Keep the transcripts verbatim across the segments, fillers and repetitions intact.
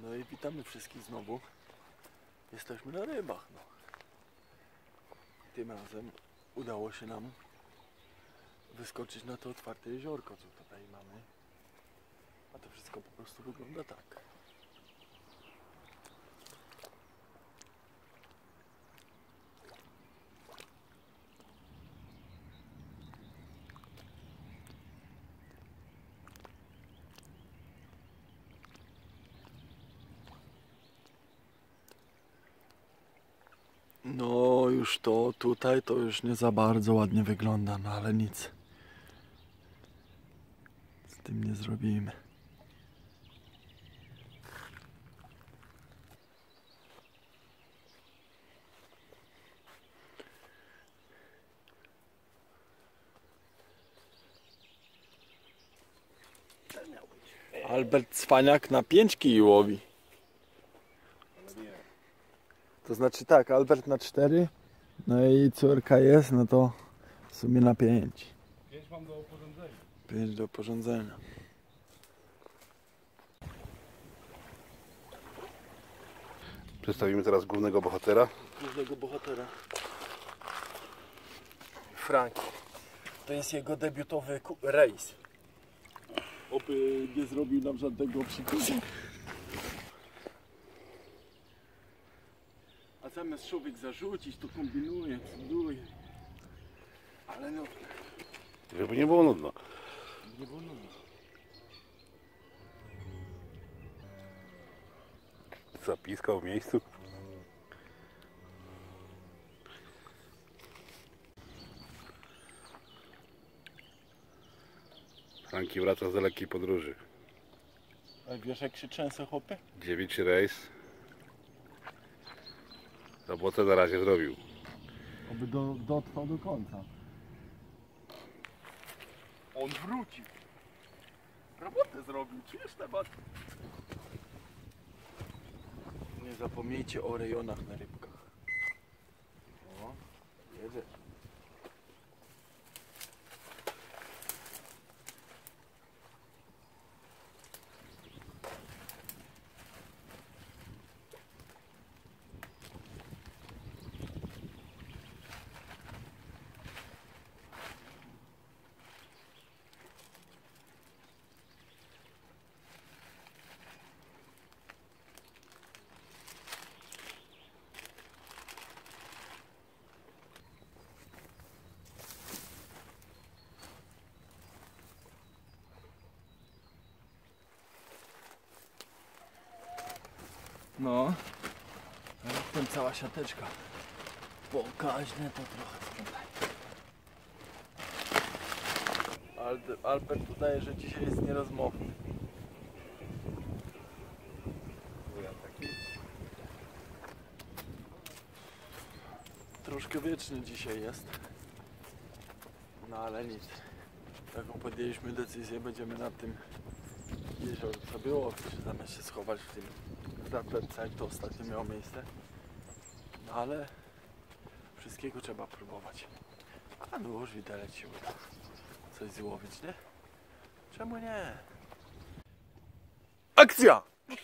No i witamy wszystkich znowu. Jesteśmy na rybach. No. Tym razem udało się nam wyskoczyć na to otwarte jeziorko, co tutaj mamy. A to wszystko po prostu wygląda tak. No już to tutaj to już nie za bardzo ładnie wygląda, no ale nic z tym nie zrobimy. Albert Cwaniak na pięć kij łowi. To znaczy tak, Albert na cztery, no i córka jest, no to w sumie na pięć. pięć mam do oporządzenia. pięć do oporządzenia. Przedstawimy teraz głównego bohatera. Głównego bohatera. Franki. To jest jego debiutowy rejs. Oby nie zrobił nam żadnego psikusa. A zamiast człowiek zarzucić, to kombinuje, cuduje. Ale no... Żeby nie było nudno. Nie było nudno. Zapiskał w miejscu. Franki wraca z dalekiej podróży. A wiesz jak się trzęsę, chłopie? Dziewiczy rejs. Robotę na razie zrobił. Oby do, dotrwał do końca. On wrócił. Robotę zrobił, czujesz temat? Nie zapomnijcie o rejonach na rybkach. O, jedzie. No, w tym cała siateczka. Pokaźne to trochę tutaj. Albert udaje, że dzisiaj jest nierozmowny. Troszkę wieczny dzisiaj jest. No ale nic. Taką podjęliśmy decyzję, będziemy na tym jeziorze sobie łowić, zamiast się schować w tym zapletce, jak to ostatnio miało miejsce. No ale wszystkiego trzeba próbować. A no już widelec się uda coś złowić, nie? Czemu nie? Akcja!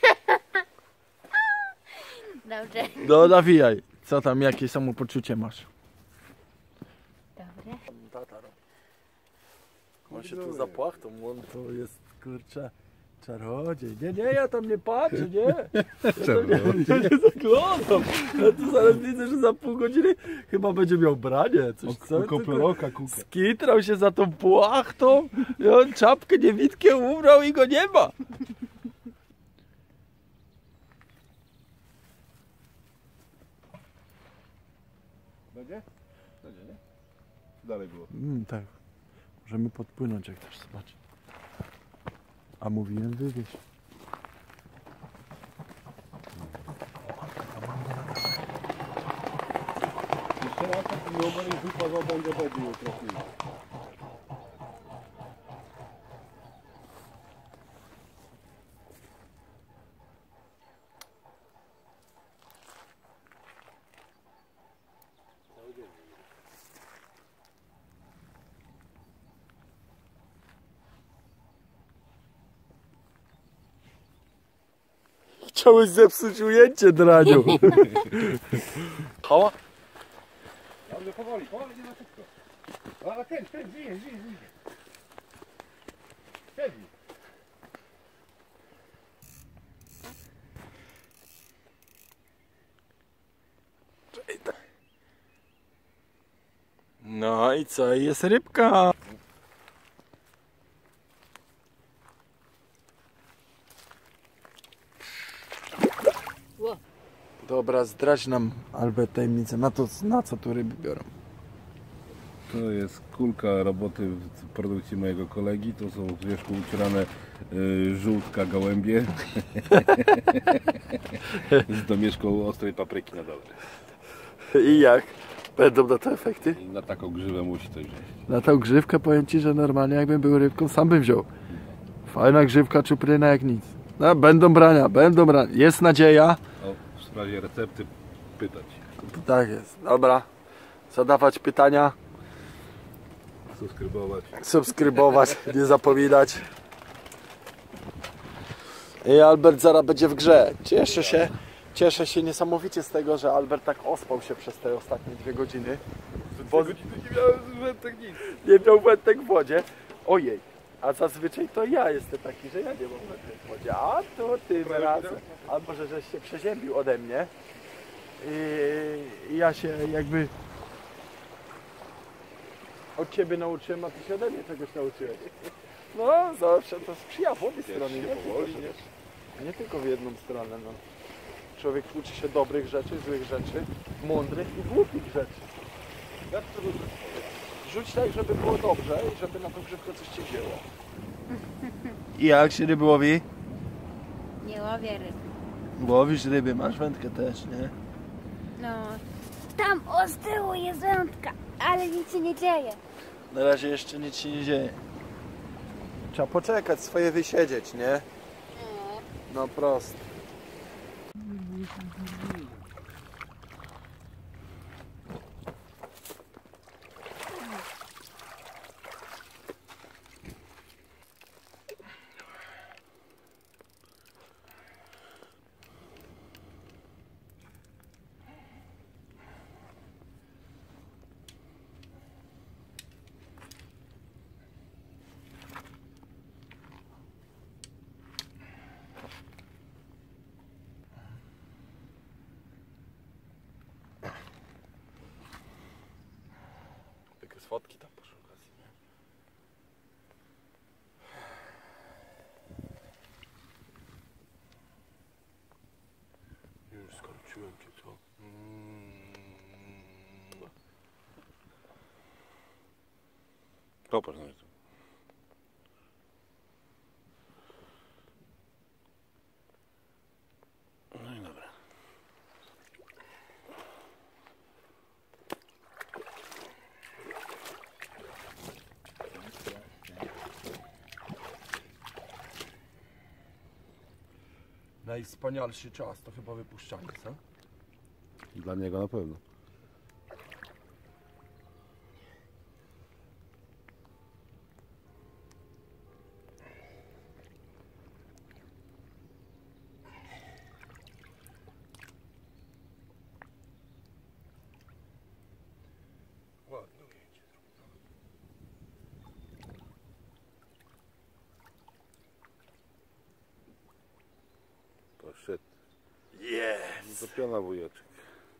Dobrze. No nawijaj. Co tam, jakie samopoczucie masz? Dobre. Tataro. On się tu zapłachtał, on to jest, kurczę, czarodziej. Nie, nie, ja tam nie patrzę, nie. Ja, tam nie, ja nie zaglądam. Ja tu zaraz widzę, że za pół godziny chyba będzie miał branie. Coś, co? Skitrał się za tą płachtą i on czapkę niewidkę ubrał i go nie ma. Będzie? Będzie, nie? Dalej było. Mm, tak. Możemy podpłynąć, jak też zobaczyć. A mówiłem, wywieź. Jeszcze raz taki numer i wypadał będzie będzie jutro. Chciałeś zepsuć ujęcie, Draniu. Hała? Dobrze, powoli, powoli, nie ma szybko. Ale ten, ten, żyje, żyje, żyje. Siedzi. No i co? Jest rybka. Dobra, zdradź nam, Albert, tajemnicę. Na, to, na co tu ryby biorą? To jest kulka roboty w produkcji mojego kolegi. To są w wierzchu ucierane y, żółtka gołębie z domieszką ostrej papryki na dole. I jak? Będą na to efekty? I na taką grzywę musi coś wziąć. Na tą grzywkę powiem Ci, że normalnie jakbym był rybką, sam bym wziął. Fajna grzywka, czupryna jak nic. No, będą brania, będą brania. Jest nadzieja. O, w sprawie recepty pytać. Tak jest. Dobra. Zadawać pytania, Subskrybować. subskrybować, nie zapominać. I Albert zaraz będzie w grze. Cieszę się, cieszę się niesamowicie z tego, że Albert tak ospał się przez te ostatnie dwie godziny. Bo nie miałem wędek nic. nie miał wędek w wodzie. Ojej, a zazwyczaj to ja jestem taki, że ja nie mam wędek w wodzie. A to tym razem. A może żeś się przeziębił ode mnie. I, I ja się jakby od Ciebie nauczyłem, a Ty się ode mnie czegoś nauczyłeś. No zawsze to sprzyja w obie strony, nie powoli, nie? Nie tylko w jedną stronę. No. Człowiek uczy się dobrych rzeczy, złych rzeczy, mądrych i głupich rzeczy. Rzuć tak, żeby było dobrze i żeby na tą grzywkę coś Ci wzięło. I jak się ryby łowi? Nie łowię ryb. Łowisz ryby, masz wędkę też, nie? No, tam o z tyłu jest wędka, ale nic się nie dzieje. Na razie jeszcze nic się nie dzieje. Trzeba poczekać, swoje wysiedzieć, nie? No prosto. Tylko z fotki tam poszukać, nie? Już skończyłem cię, co? Mm. Popatrz na to. No i dobra. Najwspanialszy czas to chyba wypuszczanie, co? Dla niego na pewno. Ładne ujęcie. Poszedł. Jest! Zapiona wujeczek.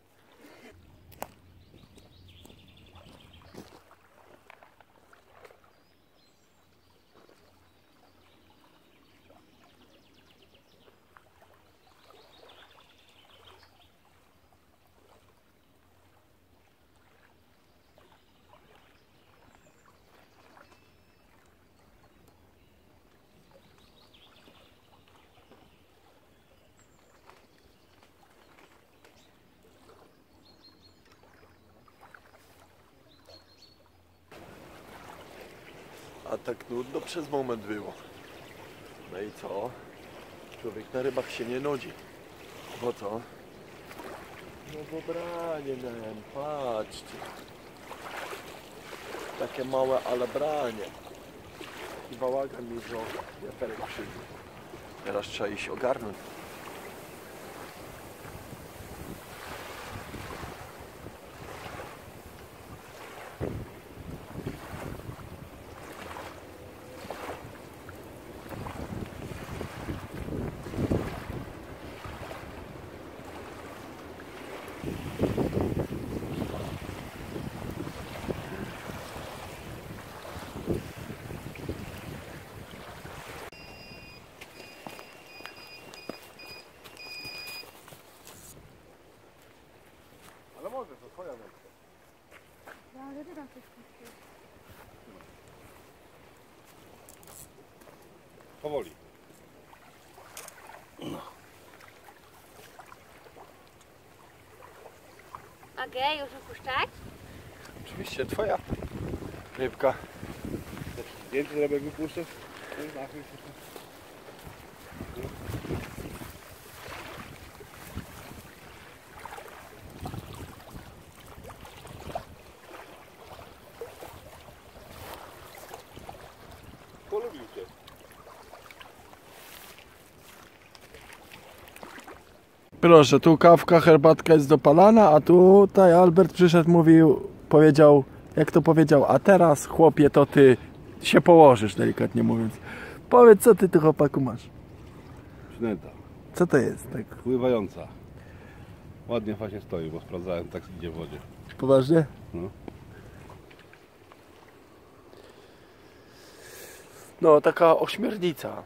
A tak nudno przez moment było. No i co? Człowiek na rybach się nie nudzi. Bo co? No bo branie miałem, patrzcie. Takie małe, ale branie. I bałagan mi wziął. Ja teraz przyjdę. Teraz trzeba iść ogarnąć. Może ty tam coś puścisz. Powoli. Okej, już wypuszczać? Oczywiście twoja rybka. Zdjęcie zrobię, jak wypuszczasz? Polubił cię. Proszę, tu kawka, herbatka jest dopalana, a tutaj Albert przyszedł, mówił, powiedział, jak to powiedział, a teraz chłopie to ty się położysz, delikatnie mówiąc. Powiedz, co ty tu chłopaku masz? Przynęta. Co to jest? Tak Pływająca. Ładnie w fasie stoi, bo sprawdzałem, tak idzie w wodzie. poważnie? No. No, taka ośmiornica.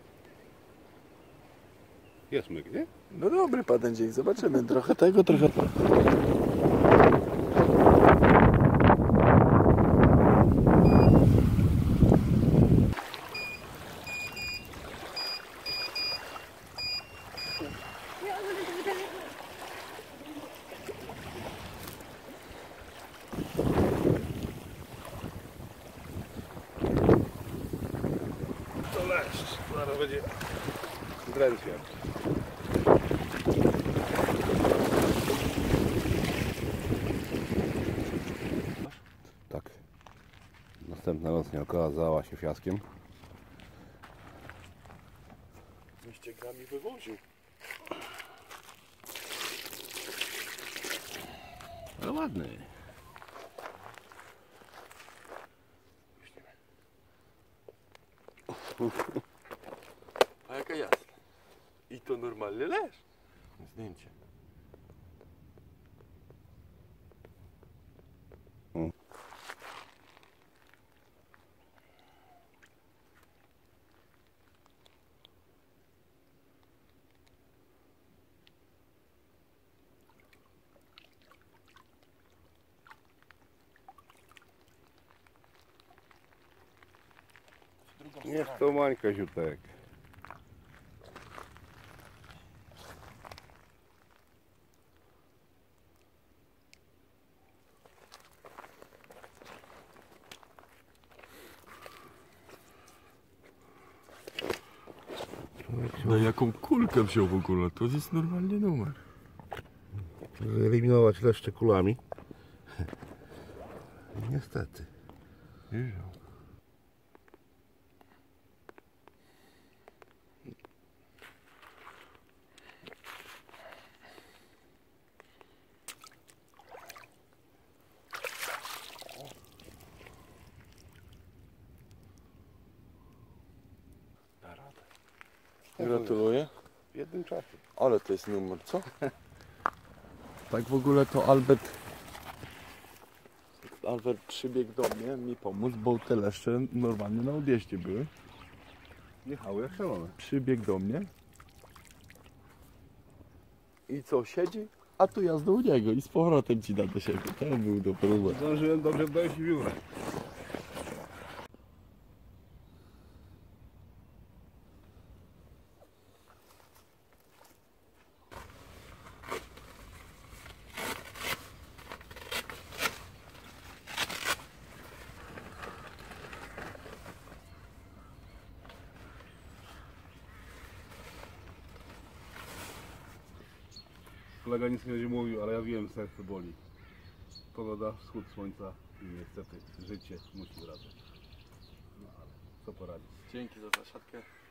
Jest myk, nie? No dobry padędzik, zobaczymy. Trochę tego, trochę to. To leszcz. Zaraz będzie drętwiak. Tak. Następna noc nie okazała się fiaskiem. dwieście grami wywoził. Ale ładny. A jaka jasna. I to normalny leż. Zdjęcie. Mm. Niech to Mańka ziutek. No jaką kulkę wziął w ogóle? To jest normalny numer. Wyeliminować leszcze kulami. Niestety. Da radę. Gratuluję. W jednym czasie. Ale to jest numer, co? Tak w ogóle to Albert Albert przybiegł do mnie mi pomóc, bo te leszcze normalnie na odjeździe były. Jechały jak szalone. Przybiegł do mnie. I co, siedzi? A tu jazda u niego i z powrotem ci da do siebie. To był do próby. Zdążyłem dobrze dojść w biurę. Kolega nic nie będzie mówił, ale ja wiem, serce boli. Pogoda, wschód słońca i niestety życie musi wracać. No ale co poradzić. Dzięki za zasiadkę.